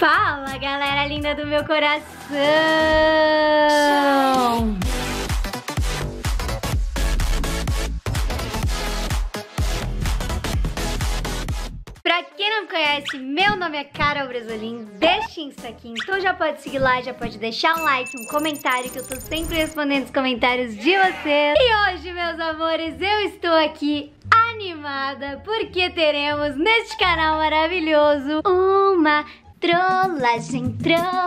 Fala, galera linda do meu coração! Pra quem não me conhece, meu nome é Carol Bresolim, deste Insta aqui, então já pode seguir lá, já pode deixar um like, um comentário, que eu tô sempre respondendo os comentários de vocês. E hoje, meus amores, eu estou aqui animada, porque teremos neste canal maravilhoso uma trollagem.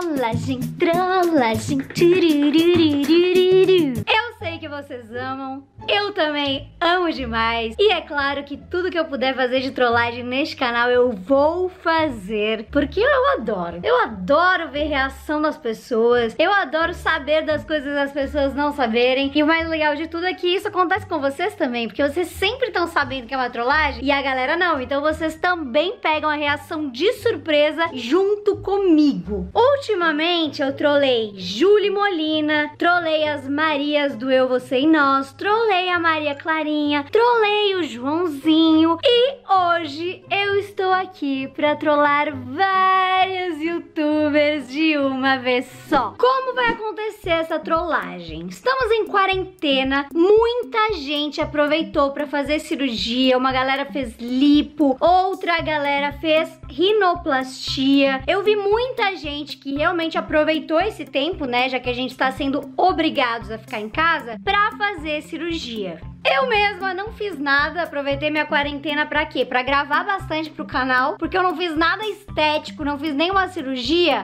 Eu sei que vocês amam, eu também amo demais. E é claro que tudo que eu puder fazer de trollagem neste canal eu vou fazer, porque eu adoro ver a reação das pessoas. Eu adoro saber das coisas das pessoas não saberem. E o mais legal de tudo é que isso acontece com vocês também, porque vocês sempre estão sabendo que é uma trollagem e a galera não. Então vocês também pegam a reação de surpresa junto comigo. Ultimamente eu trollei Júlia Molina, trollei as Marias do Eu, Você e Nós, trollei a Maria Clarinha, trollei o Joãozinho e hoje eu estou aqui pra trollar vários youtubers de uma vez só. Como vai acontecer essa trollagem? Estamos em quarentena, muita gente aproveitou pra fazer cirurgia, uma galera fez lipo, outra galera fez rinoplastia. Eu vi muita gente que realmente aproveitou esse tempo, né, já que a gente está sendo obrigados a ficar em casa, pra fazer cirurgia. Eu mesma não fiz nada, aproveitei minha quarentena pra quê? Pra gravar bastante pro canal, porque eu não fiz nada estético, não fiz nenhuma cirurgia,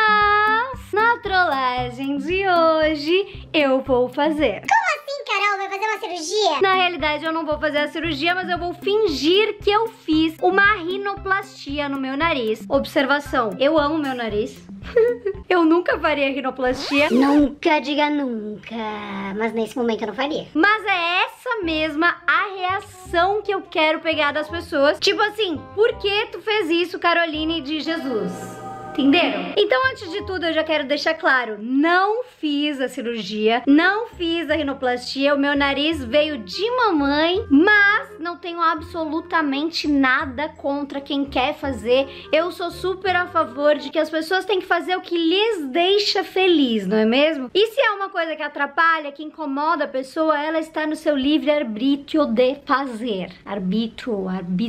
mas na trollagem de hoje eu vou fazer. Como assim, Carol? Vai fazer uma cirurgia? Na realidade eu não vou fazer a cirurgia, mas eu vou fingir que eu fiz uma rinoplastia no meu nariz. Observação, eu amo meu nariz. Eu nunca faria rinoplastia. Nunca diga nunca, mas nesse momento eu não faria. Mas é essa mesma a reação que eu quero pegar das pessoas. Tipo assim, por que tu fez isso, Caroline de Jesus? Entenderam? Então, antes de tudo, eu já quero deixar claro, não fiz a cirurgia, não fiz a rinoplastia, o meu nariz veio de mamãe, mas não tenho absolutamente nada contra quem quer fazer. Eu sou super a favor de que as pessoas têm que fazer o que lhes deixa feliz, não é mesmo? E se é uma coisa que atrapalha, que incomoda a pessoa, ela está no seu livre-arbítrio de fazer. Arbítrio.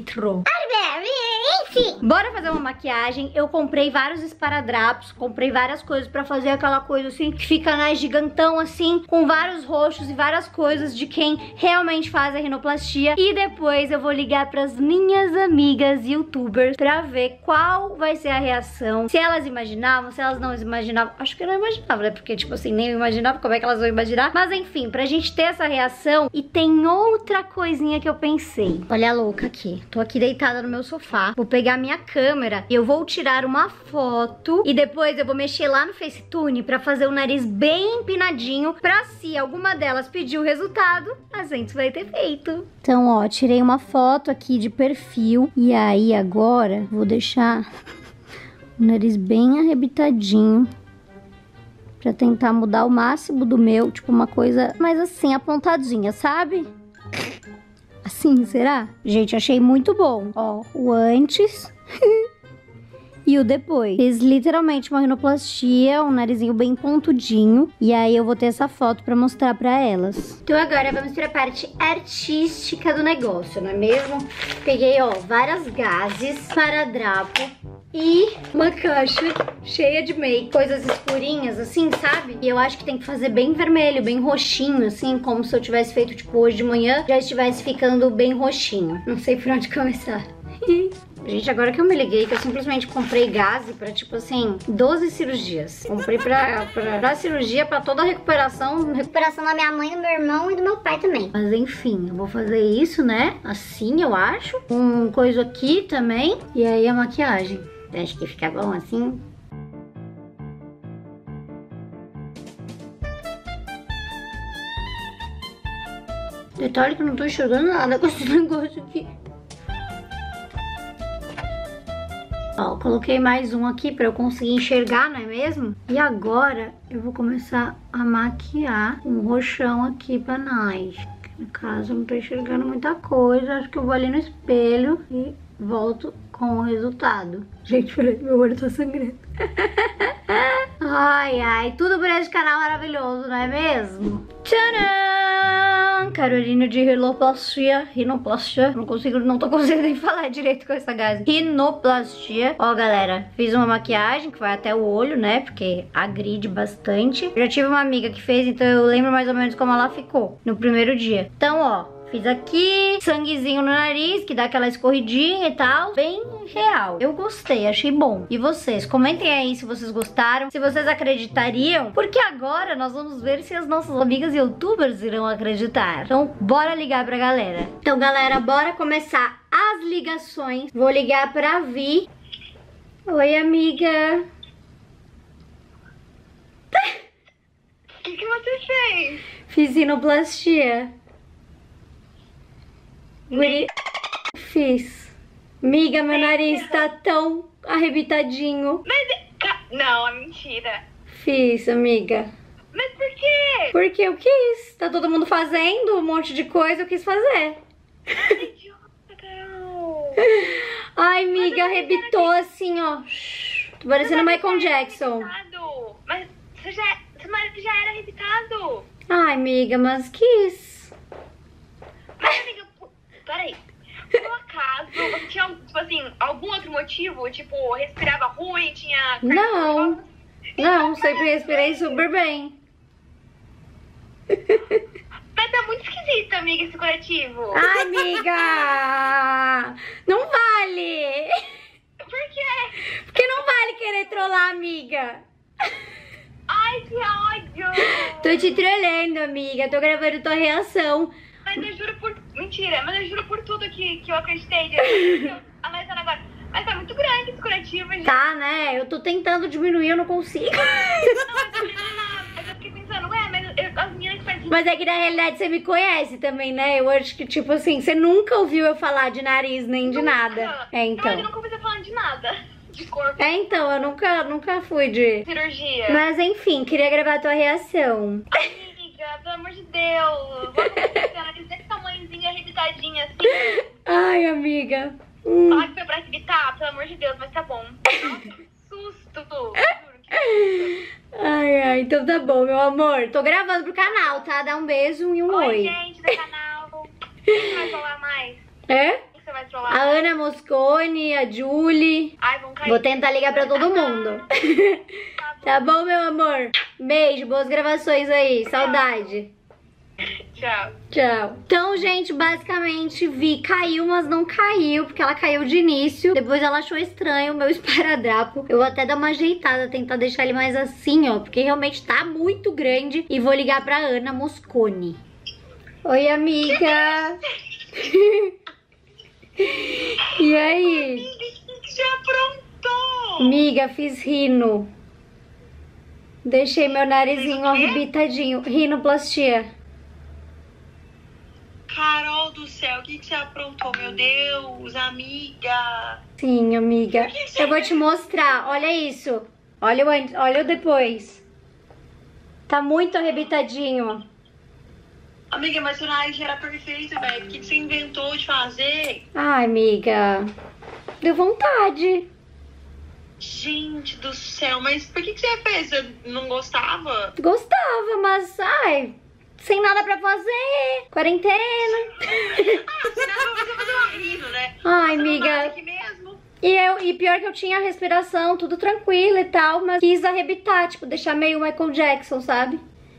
Enfim. Bora fazer uma maquiagem. Eu comprei vários esparadrapos, comprei várias coisas pra fazer aquela coisa assim, que fica na gigantão assim, com vários roxos e várias coisas de quem realmente faz a rinoplastia. E depois eu vou ligar pras minhas amigas youtubers pra ver qual vai ser a reação. Se elas imaginavam, se elas não imaginavam. Acho que não imaginavam, né? Porque tipo assim, nem eu imaginava, como é que elas vão imaginar? Mas enfim, pra gente ter essa reação. E tem outra coisinha que eu pensei. Olha a louca aqui. Tô aqui deitada no meu sofá. Vou pegar minha câmera e eu vou tirar uma foto e depois eu vou mexer lá no Facetune pra fazer o nariz bem empinadinho, pra se alguma delas pedir o resultado, a gente vai ter feito. Então, ó, tirei uma foto aqui de perfil e aí agora vou deixar o nariz bem arrebitadinho pra tentar mudar o máximo do meu, tipo uma coisa mais assim, apontadinha, sabe? Assim, será? Gente, achei muito bom. Ó, o antes e o depois. Fiz literalmente uma rinoplastia, um narizinho bem pontudinho. E aí eu vou ter essa foto pra mostrar pra elas. Então agora vamos pra parte artística do negócio, não é mesmo? Peguei, ó, várias gases, esparadrapo e uma caixa cheia de make, coisas escurinhas assim, sabe? E eu acho que tem que fazer bem vermelho, bem roxinho, assim, como se eu tivesse feito tipo hoje de manhã, já estivesse ficando bem roxinho. Não sei por onde começar. Gente, agora que eu me liguei que eu simplesmente comprei gás pra, tipo assim, 12 cirurgias. Comprei pra cirurgia, pra toda a recuperação. Recuperação da minha mãe, do meu irmão e do meu pai também. Mas enfim, eu vou fazer isso, né? Assim, eu acho. Um coisa aqui também. E aí a maquiagem. Acho que fica bom assim. Detalhe que eu não tô enxergando nada com esse negócio aqui. Ó, coloquei mais um aqui pra eu conseguir enxergar, não é mesmo? E agora eu vou começar a maquiar um roxão aqui pra nós. No caso, eu não tô enxergando muita coisa. Acho que eu vou ali no espelho e volto com com o resultado. Gente, peraí, meu olho tá sangrando. Ai, ai, tudo por esse canal maravilhoso, não é mesmo? Tcharam! Carolina de rinoplastia. Não tô conseguindo nem falar direito com essa gás. Rinoplastia. Ó, galera, fiz uma maquiagem que vai até o olho, né? Porque agride bastante. Já tive uma amiga que fez, então eu lembro mais ou menos como ela ficou no primeiro dia. Então, ó, fiz aqui, sanguezinho no nariz, que dá aquela escorridinha e tal. Bem real. Eu gostei, achei bom. E vocês? Comentem aí se vocês gostaram, se vocês acreditariam. Porque agora nós vamos ver se as nossas amigas youtubers irão acreditar. Então, bora ligar pra galera. Então, galera, bora começar as ligações. Vou ligar pra Vi. Oi, amiga. O que você fez? Fiz rinoplastia. Fiz. Miga, meu nariz tá tão arrebitadinho. Mas... Não, é mentira. Fiz, amiga. Mas por quê? Porque eu quis. Tá todo mundo fazendo um monte de coisa, eu quis fazer. Idiota, Carol. Ai, miga, arrebitou assim, ó. Tô parecendo Michael Jackson. Mas seu marido já era arrebitado. Ai, miga, mas quis. Mas, amiga, peraí. Por um acaso, você tinha, tipo assim, algum outro motivo? Tipo, respirava ruim, tinha... Não, sempre respirei super bem. Mas tá muito esquisito, amiga, esse curativo. Ai, amiga! Não vale! Por quê? Porque não vale querer trollar, amiga. Ai, que ódio. Tô te trollando, amiga. Tô gravando tua reação. Mas eu juro por... Mentira, mas eu juro por tudo que eu acreditei. Analisando agora. Mas tá muito grande esse curativo, gente. Tá, né? Eu tô tentando diminuir, eu não consigo. Mas eu fiquei pensando, mas as meninas que fazem... Mas é que na realidade você me conhece também, né? Eu acho que, tipo assim, você nunca ouviu eu falar de nariz nem de nada. É, então. Não, eu nunca ouvi você falando de nada. De corpo. É, então, eu nunca fui de... Cirurgia. Mas enfim, queria gravar a tua reação. Amiga, pelo amor de Deus. Vamos pensar, desse tamanhozinho arrebitadinha assim. Ai, amiga. Falar que foi pra arrebitar, pelo amor de Deus, mas tá bom. Nossa, que susto. Juro, que susto. Ai, então tá bom, meu amor. Tô gravando pro canal, tá? Dá um beijo e um oi. Oi, gente do canal. Quem vai trollar mais? É? Quem você vai trollar A mais? Ana Moscone, a Julie. Ai, vão cair. Vou tentar ligar pra todo mundo. Tá bom, meu amor? Beijo, boas gravações aí. Saudade. Tchau. Tchau. Então, gente, basicamente, Vi caiu, mas não caiu, porque ela caiu de início. Depois ela achou estranho o meu esparadrapo. Eu vou até dar uma ajeitada, tentar deixar ele mais assim, ó, porque realmente tá muito grande. E vou ligar pra Ana Moscone. Oi, amiga. E aí? Amiga, o que você aprontou? Amiga, fiz rino. Deixei meu narizinho arrebitadinho. Rinoplastia. Carol do céu, o que você aprontou? Meu Deus, amiga. Sim, amiga. Eu vou te mostrar. Olha isso. Olha o antes, olha o depois. Tá muito arrebitadinho. Amiga, mas seu nariz era perfeito, velho. O que você inventou de fazer? Ai, amiga. Deu vontade. Gente do céu, mas por que você fez? Você não gostava? Gostava, mas ai, sem nada pra fazer. Quarentena. Senão você fazer uma rino, né? Ai, Você não amiga. mora aqui mesmo? E pior que eu tinha respiração, tudo tranquilo e tal, mas quis arrebitar, tipo, deixar meio Michael Jackson, sabe?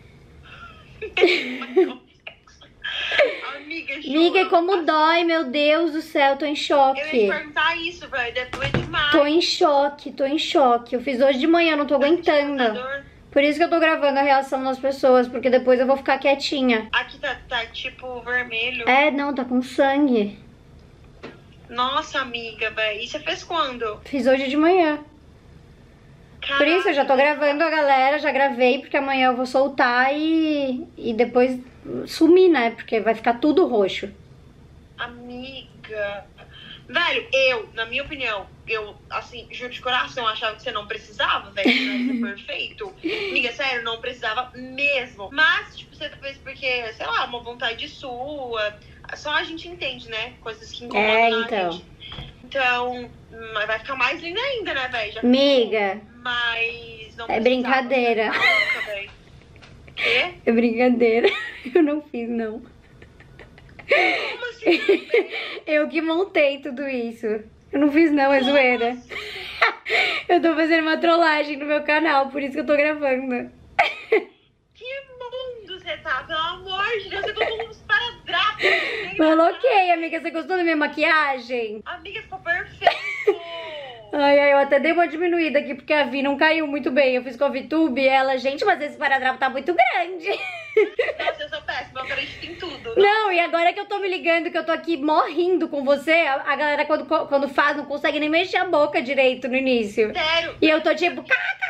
Amiga, juro. Amiga, e como dói, meu Deus do céu, tô em Eu ia choque. te perguntar isso, velho. Deve doer demais. Tô em choque, tô em choque. Eu fiz hoje de manhã, não tô aguentando. Dor. Por isso que eu tô gravando a reação das pessoas, porque depois eu vou ficar quietinha. Aqui tá tipo vermelho. É, não, tá com sangue. Nossa, amiga, velho. E você fez quando? Fiz hoje de manhã. Por isso eu já tô gravando a galera, já gravei, porque amanhã eu vou soltar e depois sumir, né? Porque vai ficar tudo roxo. Amiga. Velho, na minha opinião, eu, assim, juro de coração, achava que você não precisava, velho, ser perfeito. Amiga, sério, não precisava mesmo. Mas, tipo, você fez porque, sei lá, uma vontade sua. Só a gente entende, né? Coisas que incomodam a então. gente. Então, vai ficar mais linda ainda, né, velho? Amiga. Mas não É brincadeira. Quê? É brincadeira. Eu não fiz, não. Como assim? Eu que montei tudo isso. Eu não fiz, não, é zoeira. Eu tô fazendo uma trollagem no meu canal, por isso que eu tô gravando. Que mundo você tá? Pelo amor de Deus, você colocou uns paradrapos. Coloquei, amiga. Você gostou da minha maquiagem? Amiga, ficou perfeito. Ai, eu até dei uma diminuída aqui, porque a Vi não caiu muito bem. Eu fiz com a VTube e ela, gente, mas esse paradrapo tá muito grande. Nossa, eu sou péssima, eu acredito em tudo. Não, e agora que eu tô me ligando, que eu tô aqui morrendo com você, a galera quando faz não consegue nem mexer a boca direito no início. Sério? E eu tô tipo...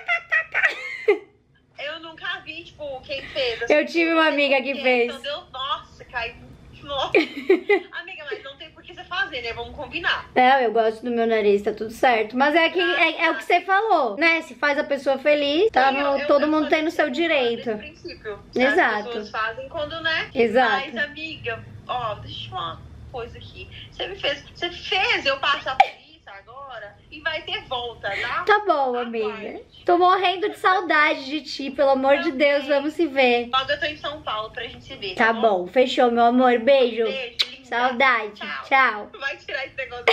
Eu nunca vi, tipo, quem fez. Eu tive uma amiga que fez. Então deu, nossa, caiu. Nossa. Amiga, mas não tem por que você fazer, né? Vamos combinar. Não, eu gosto do meu nariz, tá tudo certo. Mas é que é o que você falou, né? Se faz a pessoa feliz, tá todo mundo tem no seu direito. Princípio. Exato. As pessoas fazem quando, né? Exato. Mas, amiga, ó, deixa eu te falar uma coisa aqui. Você fez eu passar por isso agora e vai ter volta, tá? Tá bom, amiga. Tô morrendo de saudade de ti, pelo amor de Deus, vamos se ver. Logo eu tô em São Paulo pra gente se ver. Tá bom, fechou, meu amor. Beijo. Beijo, linda. Saudade. Tchau. Vai tirar esse negócio.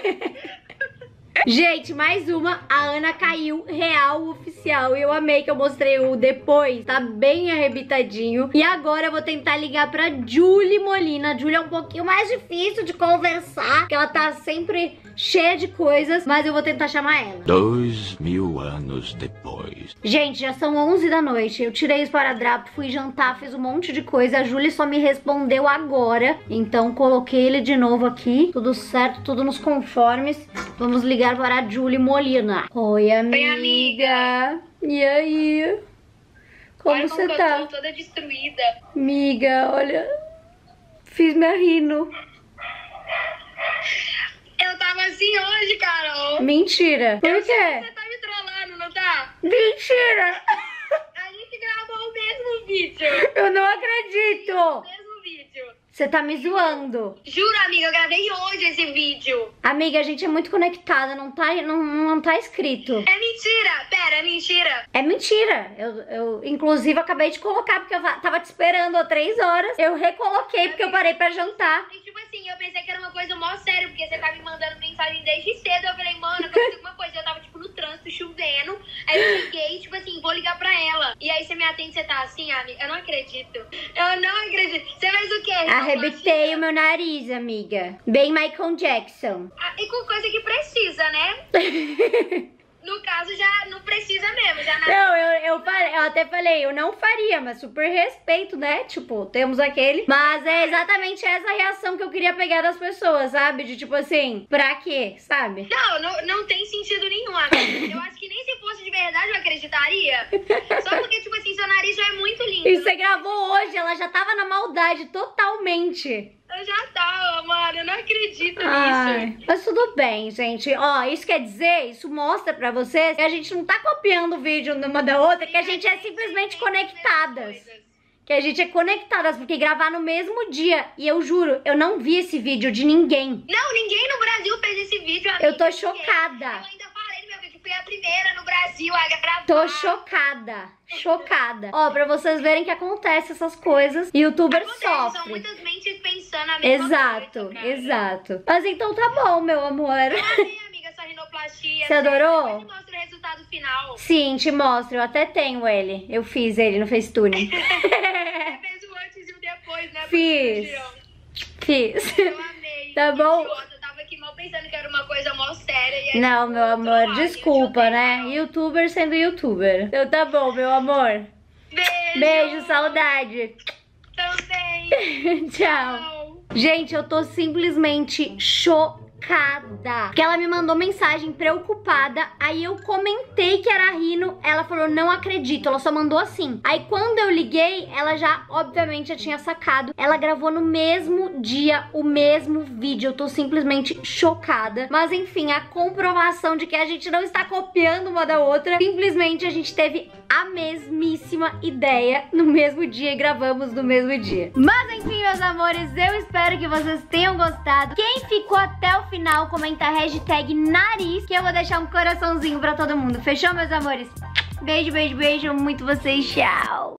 Gente, mais uma. A Ana caiu real oficial. Eu amei que eu mostrei o depois. Tá bem arrebitadinho. E agora eu vou tentar ligar pra Julie Molina. A Julie é um pouquinho mais difícil de conversar, porque ela tá sempre cheia de coisas, mas eu vou tentar chamar ela. 2000 anos depois. Gente, já são 11 da noite. Eu tirei o esparadrapo, fui jantar, fiz um monte de coisa. A Julie só me respondeu agora. Então coloquei ele de novo aqui. Tudo certo, tudo nos conformes. Vamos ligar para a Julie Molina. Oi, amiga. Oi, amiga. E aí? Como você tá? Eu tô toda destruída. Amiga, olha. Fiz minha rino. Eu tava assim hoje, Carol. Mentira. Por quê? Você tá me trollando, não tá? Mentira. A gente gravou o mesmo vídeo. Eu não acredito. O mesmo vídeo. Você tá me zoando. Juro, amiga, eu gravei hoje esse vídeo. Amiga, a gente é muito conectada, não tá escrito. É mentira. Pera, é mentira. É mentira. Eu inclusive, acabei de colocar, porque eu tava te esperando há 3 horas. Eu recoloquei, porque eu parei pra jantar. E tipo assim, eu pensei que era uma coisa mó séria, porque você tá me mandando mensagem desde cedo. Eu falei, mano, aconteceu alguma coisa. Eu tava, tipo, no trânsito, chovendo. Aí eu liguei, tipo assim, vou ligar pra ela. E aí você me atende, você tá assim, amiga? Eu não acredito. Eu não acredito. Você fez o quê? Arrebitei o meu nariz, amiga. Bem Michael Jackson. E com coisa que precisa, né? No caso, já não precisa mesmo. Já Não, eu até falei, eu não faria, mas super respeito, né? Tipo, temos aquele. Mas é exatamente essa reação que eu queria pegar das pessoas, sabe? De tipo assim, pra quê, sabe? Não tem sentido nenhum, amiga. Eu acho que nem se fosse de verdade eu acreditaria. Só porque, tipo assim, seu nariz já é muito lindo. E você gravou hoje, ela já tava na maldade totalmente. Eu já tava, mano. Eu não acredito nisso. Mas tudo bem, gente. Ó, isso quer dizer, isso mostra pra vocês que a gente não tá copiando o vídeo uma da outra, que a gente é simplesmente conectadas. Que a gente é conectadas, porque gravar no mesmo dia. E eu juro, eu não vi esse vídeo de ninguém. Não, ninguém no Brasil fez esse vídeo, amiga. Eu tô chocada. Eu ainda falei no meu vídeo que fui a primeira no Brasil a gravar. Tô chocada. Chocada. Ó, pra vocês verem que acontece essas coisas, youtuber sofre. São muitas mentes pensando a mesma coisa, cara. Exato. Mas então tá bom, meu amor. Eu amei, amiga, essa rinoplastia. Você adorou? Depois te mostro o resultado final. Sim, te mostro. Eu até tenho ele. Eu fiz ele no Facetune. Você fez o antes e o depois, né? Fiz. Eu amei. Tá bom? Eu tava aqui mal pensando que era uma coisa mó séria. E Não, meu amor, desculpa, né? Carol. Youtuber sendo youtuber. Então tá bom, meu amor. Beijo, saudade. Também. Tchau. Gente, eu tô simplesmente chocada. Porque ela me mandou mensagem preocupada. Aí eu comentei que era rino. Ela falou, não acredito. Ela só mandou assim. Aí quando eu liguei, ela já, obviamente, já tinha sacado. Ela gravou no mesmo dia o mesmo vídeo. Eu tô simplesmente chocada. Mas enfim, a comprovação de que a gente não está copiando uma da outra. Simplesmente a gente teve a mesmíssima ideia no mesmo dia e gravamos no mesmo dia. Mas enfim, meus amores, eu espero que vocês tenham gostado. Quem ficou até o final, comenta a hashtag nariz, que eu vou deixar um coraçãozinho pra todo mundo. Fechou, meus amores? Beijo, beijo, beijo. Amo muito vocês. Tchau.